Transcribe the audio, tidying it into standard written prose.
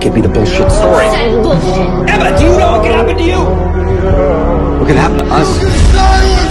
could be the bullshit story. Bullshit. Emma, do you know what could happen to you? What could happen to us?